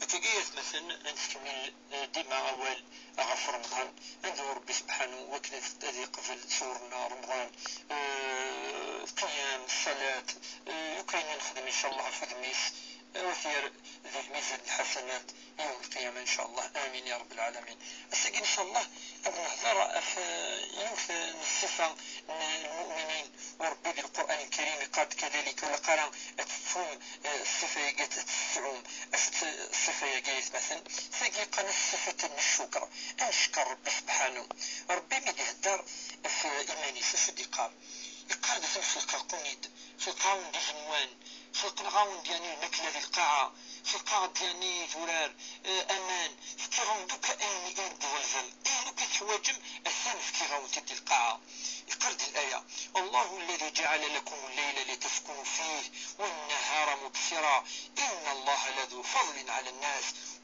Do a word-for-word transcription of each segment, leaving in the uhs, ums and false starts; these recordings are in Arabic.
فتجيت مثلا نستكمل ديما أول غف رمضان ندعو ربي سبحانه وكنت هذه قبل صورنا رمضان آه قيام الصلاة آه وكاين نخدم إن شاء الله في دميس وثير ذي الميزان الحسنات يوم القيامة إن شاء الله آمين يا رب العالمين. أساقي إن شاء الله أبو نهضر في يوث الصفة المؤمنين وربي بالقرآن الكريم قال كذلك ولقرا أتفهم الصفة يقات تسعوم أشت الصفة يقات مثلا ساقي قنا الصفة الشكر أنشكر ربي سبحانه ربي ميدي هدار في إيماني سشد يقال يقال دفن خلقا قنيد خلقا دي جنوان خلقنا غاون ديالي الماكلة ذي القاعة خلقا ديالي جرار أمان فكي غاون دوكا أيني إيد دولزل أينو كتحواجم أثان فكي غاون تدي القاعة يقرد الآية الله الذي جعل لكم الليل لتسكنوا فيه والنهار مبصرا إن الله لذو فضل على الناس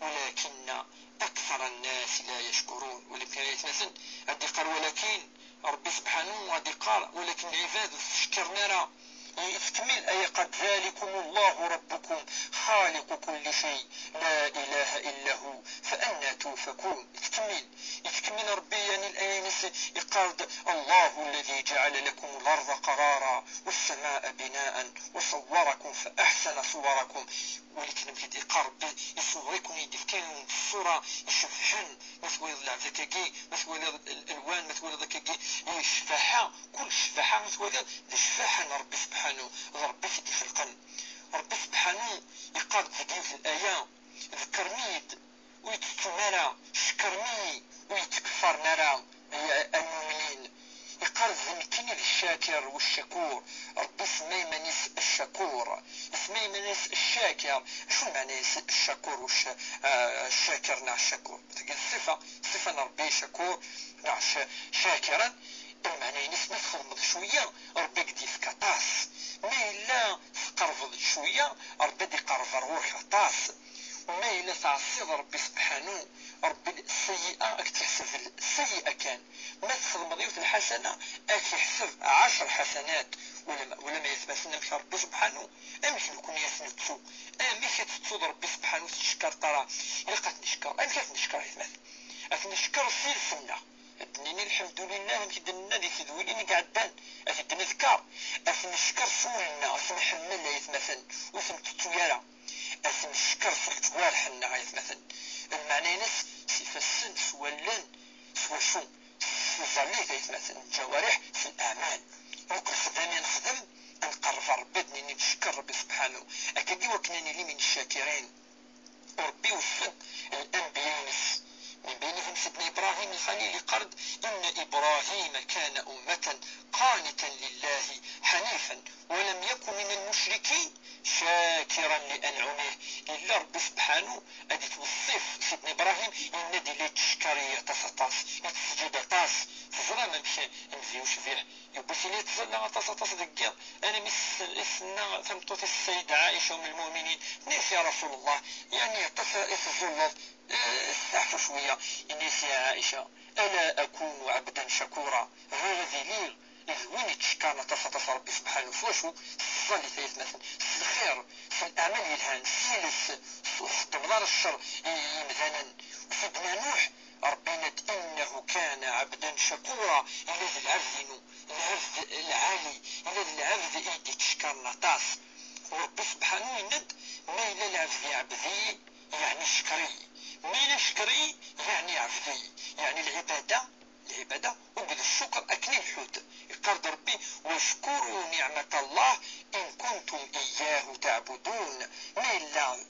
ولكن أكثر الناس لا يشكرون. ولكن يتمثل أدي قال ولكن ربي سبحانه وأدي قال ولكن عباد شكرنا را يكمل أي قد ذلكم الله ربكم خالق كل شيء لا إله إلا هو فأنا توفكون. يكمل يكمل ربي يعني الآية يقال الله الذي جعل لكم الأرض قرارا والسماء بناء وصوركم فأحسن صوركم. ولكن بجد يقرب يصوركم يدفكين الصورة يشفحن مثل يضلع ذكاكي مثل الألوان مثل ذكاكي يشفحها كل شفحة مثل الشفاحة ربي سبحانه ربي في خلقا ربي سبحانه يقرب ذكي في الآية ذكر ميد ويتستمر شكرني ويتكفر نرى المؤمنين يقال زمكيني الشاكر والشكور ربي اسمي منيس الشكور اسمي منيس الشاكر. شو معنى الشكور والش آه الشاكر نع الشكور تقول صفة صفة ربي شكور نع شاكرا المعنى نسمى تخدم شوية ربي قدي في كطاس ما إلا تقرفض شوية ربي دي قرف روح طاس ما إلا تعصيد ربي سبحانه ربي السيئة اكتحسب السيئة كان ما تخدم ضيوت الحسنة اكتحسب عشر حسنات ولا ولا ما يثبتنا مش ربي سبحانه امش نكون يثنتو امش يتتصود ربي سبحانه تشكر ترى يلقى نشكر امش نشكر يثبت اتنشكر سير سنة ادنيني الحمد لله مش دنا دي سدوليني قعدان افدنا ذكر اتنشكر سولنا اتنحمل يثمثل وثم تتويالا اتنشكر سلك توالحنا عيثمثل المعنى نس صفة السن سوى اللن سوى شو الظليل يتمثل الجوارح في الأعمال ممكن خدامي نخدم نقرب ربي دنيني نشكر ربي سبحانه أكدي وكناني لي من الشاكرين وربي وفد الأنبياء نس من بينهم سيدنا إبراهيم الخليل قرد إن إبراهيم كان أمة قانتا لله حنيفا ولم يكن من المشركين شاكرا لأنعمه إلا ربي سبحانه أدي توصف سيدنا إبراهيم إن دي لي تشكرية تسطاس يتسجد طاس تزرى ما مشي نزيوش فيه يبسي لي تزلنا تسطاس دقيق أنا مس إسنا ثمتوت السيدة عائشة من المؤمنين نيس يا رسول الله يعني تسزلط استحفوا شوية إنيس يا عائشة ألا أكون عبدا شكورا هذا ليل وين تشكانا تصطف ربي سبحانه فوشو الصالي ثلاث مثلا الخير في الأعمال يلهان سيلس دمضار الشر يمذانا وسيدنا نوح ربنا إنه كان عبدا شكورا الذي العبد العبد العالي الذي العبد إيدي تشكرنا طاس وربي سبحانه يند ما إلا العبد عبدي يعني شكري مين شكري يعني عبدي يعني العبادة العبادة وبذل الشكر أكل الحوت يقرد ربي واشكروا نعمة الله إن كنتم إياه تعبدون ما إلا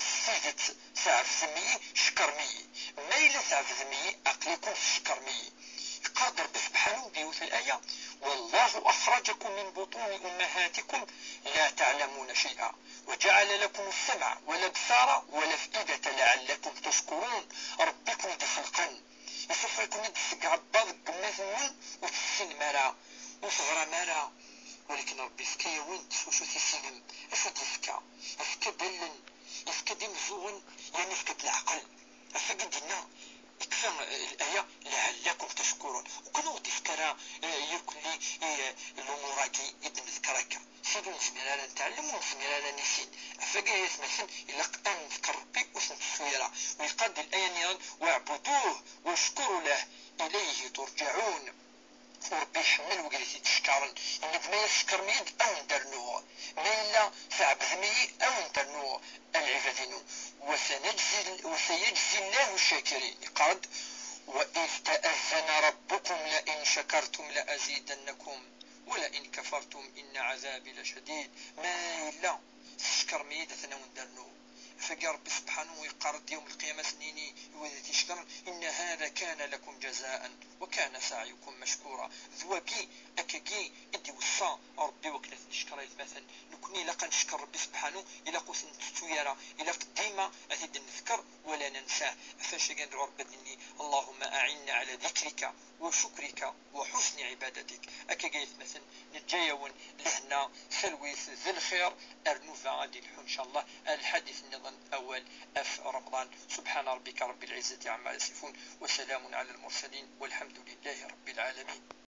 سيدة سعف ذمي شكر مي ما إلا سعف ذمي أقلكم شكر مي يقرد ربي سبحانه بيوت الآية والله أخرجكم من بطون أمهاتكم لا تعلمون شيئا وجعل لكم السمع والأبصار والأفئدة لعلكم تشكرون ربكم دخلقا يصفر يكون يدسك عباض قماث وتسين مرا وصغر مرا ولكن ربي فكا وين تفوشو تسينم افا ديفكا افكا دلن افكا دي مزوغن يعني افكا العقل افكا دينا يكفى الآية لعلكم تشكرون وكانوا تفكرا يكلي الأموراكي يدن ذكرك سيدو نسميرانا نتعلم ونسميرانا نسين افكا يسمسن إلا قان ذكر ربي وسنتسوي الله ويقاد الآية واعبدوه واشكروا له إليه ترجعون. وربي يحمل وقالت تشكرن إنك ما يشكر ميد أو ندرنوه ما إلا فعبد مي أو ندرنوه العبادين وسنجزي وسيجزي الله الشاكرين. قال وإذ تأذن ربكم لئن شكرتم لأزيدنكم ولئن كفرتم إن عذابي لشديد. ما إلا تشكر ميد أثناء ندرنوه فقال ربي سبحانه ويقرد يوم القيامة سنيني وإذا تشكر إن هذا كان لكم جزاء وكان سعيكم مشكورا. ذوبي أكاكي إدي وصا ربي وكلت نشكر مثلا نكوني لقا نشكر ربي سبحانه إلا قوس نتتويرا إلا ديما أثيد نذكر ولا ننساه. فاش ندعو ربي اللهم أعنا على ذكرك وشكرك وحسن عبادتك. أكاكي مثلا نتجاون لهنا سلويث ذي الخير أرنوفا غادي نحو إن شاء الله الحديث النظام أول أف رمضان. سبحان ربك رب العزة عما يصفون وسلام على المرسلين والحمد لله رب العالمين.